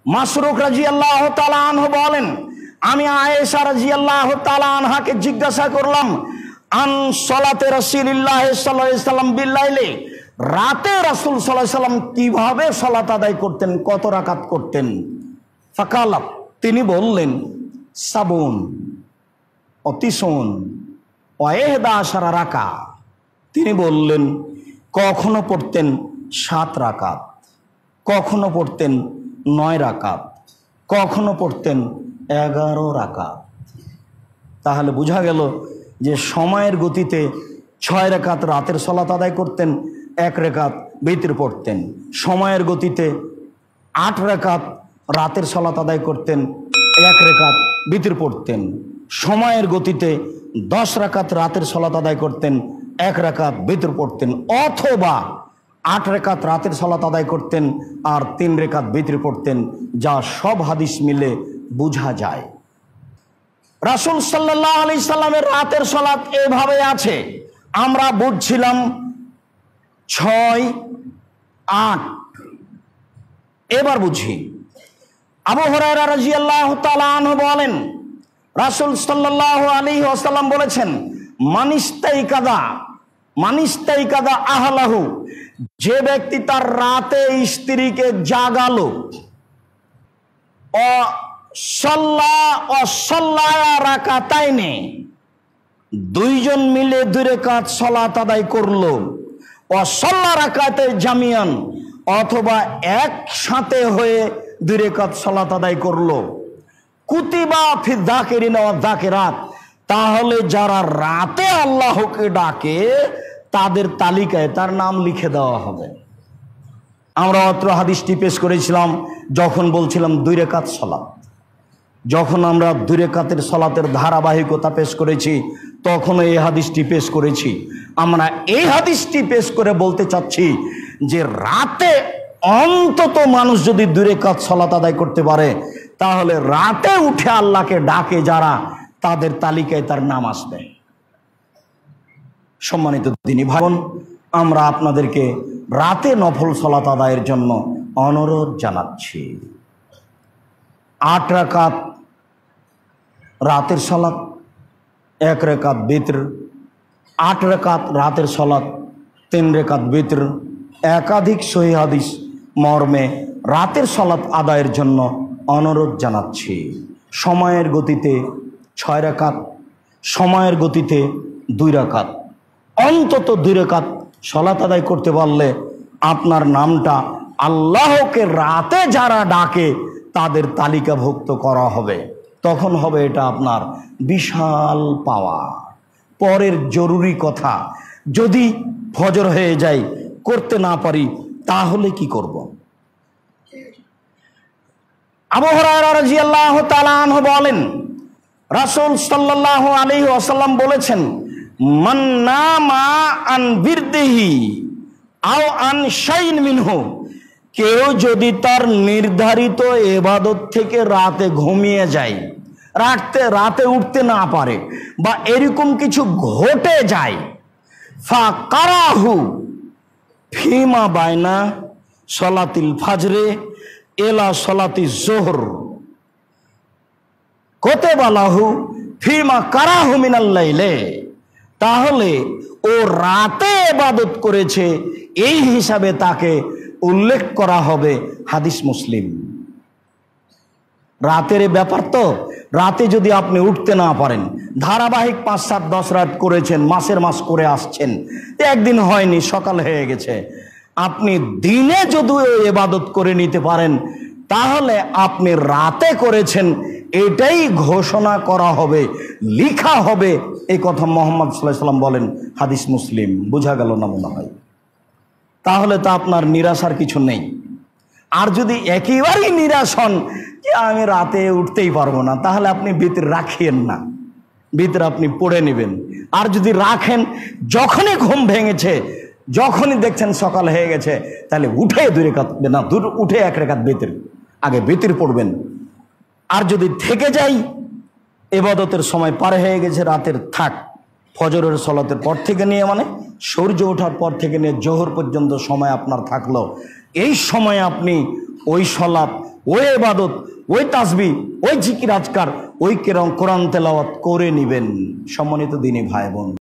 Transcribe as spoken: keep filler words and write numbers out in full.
মাসরুক রাদিয়াল্লাহু তাআলা আনহু বলেন, আমি আয়েশা রাদিয়াল্লাহু তাআলা আনহাকে জিজ্ঞাসা করলাম, আন সলাতে রাসূলুল্লাহ সাল্লাল্লাহু আলাইহি সাল্লাম বিল্লাইলি, রাতে রাসূল সাল্লাল্লাহু আলাইহি সাল্লাম কিভাবে সালাত আদায় করতেন, কত রাকাত করতেন? ফাকালা, তিনি বললেন, সাবুন অতিসুন ওয়াইহদা আশারা রাকা। তিনি বললেন কখনো পড়তেন সাত রাকাত, কখনো পড়তেন নয় রাকাত, কখনো পড়তেন এগারো রাকাত। তাহলে বোঝা গেল যে সময়ের গতিতে ছয় রাকাত রাতের সালাত আদায় করতেন, এক রাকাত বিতর পড়তেন। সময়ের গতিতে আট রাকাত রাতের সালাত আদায় করতেন, এক রাকাত বিতর পড়তেন। সময়ের গতিতে দশ রাকাত রাতের সালাত আদায় করতেন, এক রাকাত বিতর পড়তেন। অথবা আট রাকাত রাতের সালাত আদায় করতেন আর তিন রাকাত বিতর পড়তেন, যা সব হাদিস মিলে বোঝা যায়। রাসূল সাল্লাল্লাহু আলাইহি সাল্লামের রাতের সালাত এভাবে আছে। আমরা বুঝছিলাম ছয় আট। এবার বুঝি। আবু হুরায়রা রাদিয়াল্লাহু তাআলা আনহু বলেন, রাসূল সাল্লাল্লাহু আলাইহি ওয়াসাল্লাম বলেছেন, মানিস্তাইকাদা মানিস্তাইকাদা আহলাহু, যে ব্যক্তি তার রাতে স্ত্রীকে জাগালো, ও সাল্লা ও সাল্লায়া রাকাতাইনে, দুইজন মিলে দুই রাকাত সালাত আদায় করলো, ও সাল্লা রাকাতে জামিয়ান, অথবা একসাথে হয়ে দুই রাকাত সালাত আদায় করলো, কুতিবা ফি যাকিরিনা ওয়া যাকিরাত, তাহলে যারা রাতে আল্লাহকে ডাকে তাদের তালিকায় তার নাম লিখে দেওয়া হবে। আমরা অত্র হাদিসটি পেশ করেছিলাম যখন বলছিলাম দুই রাকাত সালাত। যখন আমরা দুই রাকাতের সালাতের ধারাবাহিকতা পেশ করেছি তখন এই হাদিসটি পেশ করেছি। আমরা এই হাদিসটি পেশ করে বলতে চাচ্ছি যে রাতে অন্তত মানুষ যদি দুই রাকাত সালাত আদায় করতে পারে তাহলে রাতে উঠে আল্লাহকে ডাকে যারা, তাদের তালিকায় তার নাম আসবে। সম্মানিত দিনী ভাই বোন, আমরা আপনাদেরকে রাতে নফল সালাত আদায়ের জন্য অনুরোধ জানাচ্ছি। আট রাকাত রাতের সালাত, এক রাকাত বিতর, আট রাকাত রাতের সালাত, তিন রাকাত বিতর, একাধিক সহিহ হাদিস মর্মে রাতের সালাত আদায়ের জন্য অনুরোধ জানাচ্ছি। সময়ের গতিতে ছয় রাকাত, সময়ের গতিতে দুই রাকাত, অন্তত দুই রাকাত সালাত আদায় করতে পারলে আপনার নামটা আল্লাহকে রাতে যারা ডাকে তাদের তালিকাভুক্ত করা হবে। তখন হবে এটা আপনার বিশাল পাওয়া। পরের জরুরি কথা, যদি ফজর হয়ে যায় করতে না পারি তাহলে কি করব? আবু হুরায়রা রাদিয়াল্লাহু তাআলা আনহু বলেন, রাসূল সাল্লাল্লাহু আলাইহি ওয়াসাল্লাম বলেছেন, মান নামা আন বিরদিহি আও আন শাইইন মিনহু, কেউ যদি তার নির্ধারিত ইবাদত থেকে রাতে ঘুমিয়ে যায়, রাতে রাতে উঠতে না পারে বা এরকম কিছু ঘটে যায়, ফাকারাহু ফিমা বাইনা সলাতিল ফাজরে এলা সলাতি জোহর কোতেবালাহু ফিমা কারাহু মিনাল লাইলে, তাহলে ও রাতে ইবাদত করেছে এই হিসাবে তাকে উল্লেখ করা হবে। হাদিস মুসলিম। রাতের ব্যাপার তো, রাতে যদি আপনি উঠতে না পারেন, ধারাবাহিক পাঁচ সাত দশ রাত করেছেন, মাসের মাস করে আসছেন, একদিন হয়নি, সকাল হয়ে গেছে, আপনি দিনে যদি ইবাদত করে নিতে পারেন তাহলে আপনি রাতে করেছেন এটাই ঘোষণা করা হবে, লিখা হবে। এই কথা মুহাম্মদ সাল্লাল্লাহু আলাইহি ওয়াসাল্লাম বলেন। হাদিস মুসলিম। বোঝা গেল না মনে হয়? তাহলে তো আপনার নিরাশার কিছু নেই। আর যদি একেবারেই নিরাশ হন যে আমি রাতে উঠতেই পারবো না, তাহলে আপনি বিতর রাখিয়েন না, বিতর আপনি পড়ে নেবেন। আর যদি রাখেন, যখনই ঘুম ভেঙেছে, যখনই দেখছেন সকাল হয়ে গেছে, তাহলে উঠে দুই রাকাত না দূর উঠে এক রাকাত বিতর আগে বিতর পড়বেন। আর যদি থেকে যাই, ইবাদতের সময় পার হয়ে গেছে, রাতের থাক, ফজরের সালাতের পর থেকে নিয়ে মানে সূর্য ওঠার পর থেকে নিয়ে জোহর পর্যন্ত সময় আপনার থাকলো, এই সময়ে আপনি ওই সালাত ওই ইবাদত, ওই তাসবিহ, ওই জিকির আজকার, ওই কোরআন তেলাওয়াত করে নিবেন। সম্মানিত দিনী ভাই বোন।